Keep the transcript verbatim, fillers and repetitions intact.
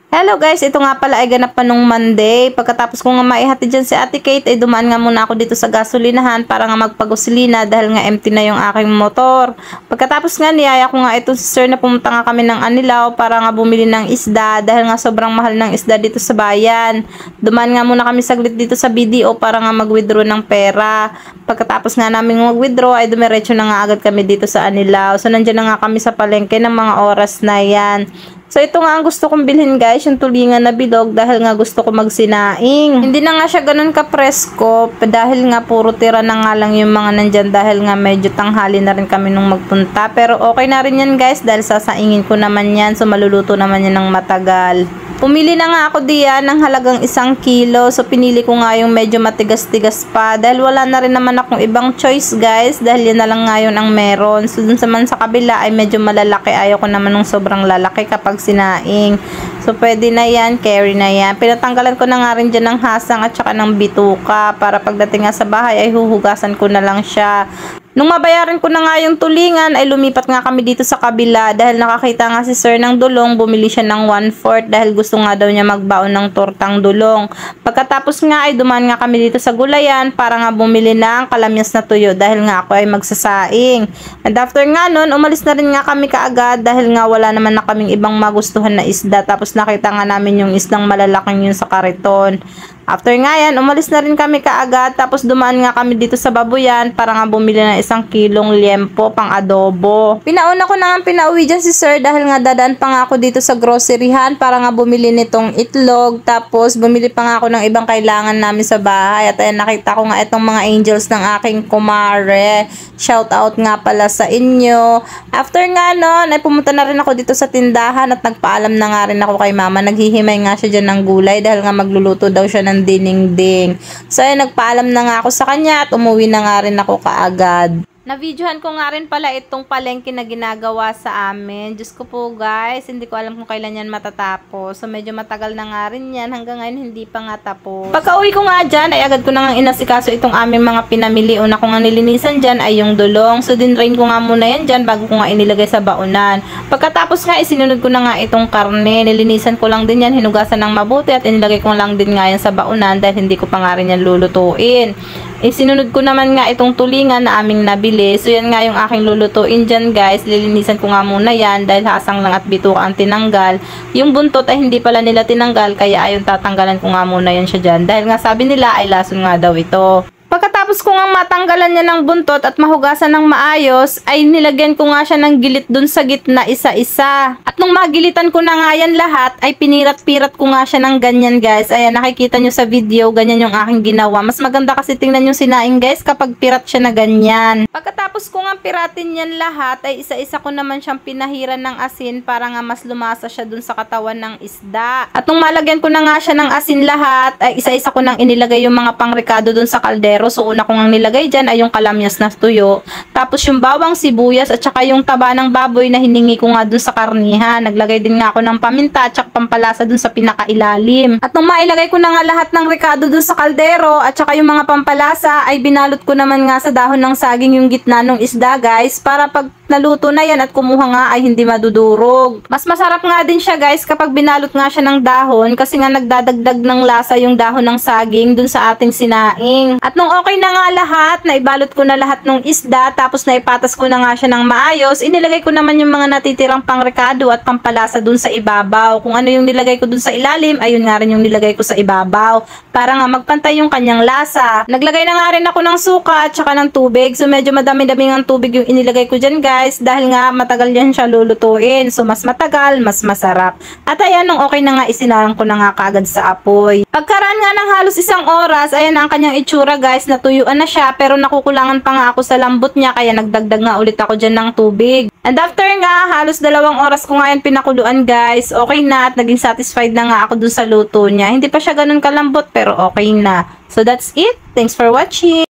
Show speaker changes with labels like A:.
A: Hello guys, ito nga pala ay ganap pa nung Monday. Pagkatapos ko nga maihatid dyan si Ate Kate, ay dumaan nga muna ako dito sa gasolinahan para nga magpagusilina dahil nga empty na yung aking motor. Pagkatapos nga niyaya ko nga ito si sir na pumunta nga kami ng Anilao para nga bumili ng isda dahil nga sobrang mahal ng isda dito sa bayan. Dumaan nga muna kami saglit dito sa B D O para nga mag-withdraw ng pera. Pagkatapos nga namin mag-withdraw ay dumiretso na nga agad kami dito sa Anilao. So nandiyan na nga kami sa palengke ng mga oras na yan. So, ito nga ang gusto kong bilhin guys, yung tulingan na bilog dahil nga gusto ko magsinaing. Hindi na nga siya ganun ka-presko dahil nga puro tira na nga lang yung mga nandyan dahil nga medyo tanghali na rin kami nung magpunta. Pero okay na rin yan guys dahil sasaingin ko naman yan, so maluluto naman yan ng matagal. Pumili na nga ako diyan ng halagang isang kilo. So, pinili ko nga yung medyo matigas-tigas pa. Dahil wala na rin naman akong ibang choice, guys. Dahil yun na lang nga yun ang meron. So, dun sa man sa kabila ay medyo malalaki. Ayaw ko naman ng sobrang lalaki kapag sinaing. So, pwede na yan. Carry na yan. Pinatanggalan ko na nga rin dyan ng hasang at saka ng bituka. Para pagdating nga sa bahay ay huhugasan ko na lang siya. Nung mabayaran ko na nga yung tulingan, ay lumipat nga kami dito sa kabila dahil nakakita nga si sir ng dulong, bumili siya ng one fourth dahil gusto nga daw niya magbaon ng tortang dulong. Pagkatapos nga ay dumaan nga kami dito sa gulayan para nga bumili ng kalamyas na tuyo dahil nga ako ay magsasaing. And after nga nun, umalis na rin nga kami kaagad dahil nga wala naman na kaming ibang magustuhan na isda. Tapos nakita nga namin yung isdang malalaking yun sa kariton. After nga yan, umalis na rin kami kaagad tapos dumaan nga kami dito sa Babuyan para nga bumili ng isang kilong liempo pang adobo. Pinauna ko na nga pinauwi dyan si sir dahil nga dadaan pa nga ako dito sa groceryhan para nga bumili nitong itlog tapos bumili pa nga ako ng ibang kailangan namin sa bahay at ayan nakita ko nga itong mga angels ng aking kumare. Shout out nga pala sa inyo. After nga nun, ay pumunta na rin ako dito sa tindahan at nagpaalam na nga rin ako kay mama. Naghihimay nga siya dyan ng gulay dahil nga magluluto daw siya ng dinengdeng. So, ay nagpaalam na nga ako sa kanya at umuwi na nga rin ako kaagad. Na-videohan ko nga rin pala itong palengke na ginagawa sa amin. Diyos ko po guys, hindi ko alam kung kailan yan matatapos. So medyo matagal na nga rin yan. Hanggang ngayon hindi pa nga tapos. Pagka uwi ko nga dyan, ay agad ko na nga inasikaso itong aming mga pinamili. Una ko nga nilinisan dyan ay yung dulong. So dinrain ko nga muna yan dyan bago ko nga inilagay sa baunan. Pagkatapos nga, isinunod ko na nga itong karne. Nilinisan ko lang din yan, hinugasan ng mabuti at inilagay ko lang din nga yan sa baunan dahil hindi ko pa nga rin yan lulutuin. Isinunod ko naman nga itong tulingan na aming nabili. So, yan nga yung aking lulutuin dyan, guys. Lilinisan ko nga muna yan dahil hasang lang at bituka ang tinanggal. Yung buntot ay hindi pala nila tinanggal, kaya ayun tatanggalan ko nga muna yan siya dyan. Dahil nga sabi nila ay lason nga daw ito. Pagkatapos ko nga matanggalan niya ng buntot at mahugasan ng maayos, ay nilagyan ko nga siya ng gilit dun sa gitna isa-isa. At nung magilitan ko na nga yan lahat, ay pinirat-pirat ko nga siya ng ganyan guys. Ayan, nakikita nyo sa video, ganyan yung aking ginawa. Mas maganda kasi tingnan yung sinaing guys kapag pirat siya na ganyan. Pagkatapos ko nga piratin yan lahat, ay isa-isa ko naman siyang pinahiran ng asin para nga mas lumasa siya dun sa katawan ng isda. At nung malagyan ko na nga siya ng asin lahat, ay isa-isa ko nang inilagay yung mga pangrekado dun sa kaldero. So, una ko ngang nilagay dyan ay yung kalamyas na tuyo. Tapos, yung bawang sibuyas at saka yung taba ng baboy na hiningi ko nga dun sa karnihan. Naglagay din nga ako ng paminta at saka pampalasa dun sa pinakailalim. At nung mailagay ko na nga lahat ng rekado dun sa kaldero at saka yung mga pampalasa, ay binalot ko naman nga sa dahon ng saging yung gitna ng isda guys para pag naluto na yan at kumuha nga ay hindi madudurog. Mas masarap nga din siya guys kapag binalot nga siya ng dahon kasi nga nagdadagdag ng lasa yung dahon ng saging dun sa ating sinaing. At nung okay na nga lahat, naibalot ko na lahat ng isda tapos naipatas ko na nga siya ng maayos, inilagay ko naman yung mga natitirang pangrekado at pampalasa dun sa ibabaw. Kung ano yung nilagay ko dun sa ilalim, ayun nga rin yung nilagay ko sa ibabaw para nga magpantay yung kanyang lasa. Naglagay na nga rin ako ng suka at saka ng tubig. So medyo madami-dami ng tubig yung inilagay ko dyan guys dahil nga matagal yan siya lulutuin. So mas matagal, mas masarap. At ayan, nung okay na nga, isinarang ko na nga kaagad sa apoy. Pagkaraan nga ng halos isang oras, ayan ang kanyang itsura guys, natuyuan na siya pero nakukulangan pa nga ako sa lambot niya kaya nagdagdag nga ulit ako dyan ng tubig. And after nga, halos dalawang oras ko nga yan pinakuluan guys, okay na at naging satisfied na nga ako dun sa luto niya. Hindi pa siya ganun kalambot pero okay na. So that's it. Thanks for watching.